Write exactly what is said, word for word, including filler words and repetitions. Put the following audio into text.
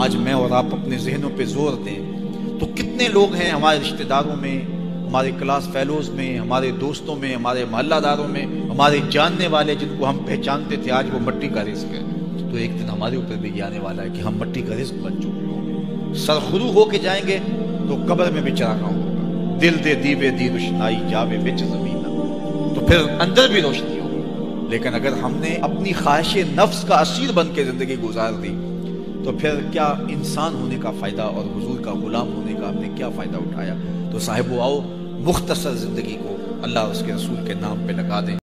आज मैं और आप अपने जहनों पे जोर दें तो कितने लोग हैं हमारे रिश्तेदारों में, हमारे क्लास फेलोज में, हमारे दोस्तों में, हमारे मोहल्लादारों में, हमारे जानने वाले जिनको हम पहचानते थे, आज वो मिट्टी का रिस्क है। तो एक दिन हमारे ऊपर भी आने वाला है कि हम मिट्टी का रिस्क बन चुके होंगे। सरखुरू होके जाएंगे तो कब्र में भी चरागा होगा। दिल दे दीवे दी रोशनाई जावे बिच ज़मीना, तो फिर अंदर भी रोशनी होगी। लेकिन अगर हमने अपनी ख्वाहिश नफ्स का असीर बन के जिंदगी गुजार दी तो फिर क्या इंसान होने का फायदा और हुजूर का गुलाम होने का हमने क्या फायदा उठाया। तो साहिबो आओ मुख्तसर जिंदगी को अल्लाह उसके रसूल के नाम पे लगा दें।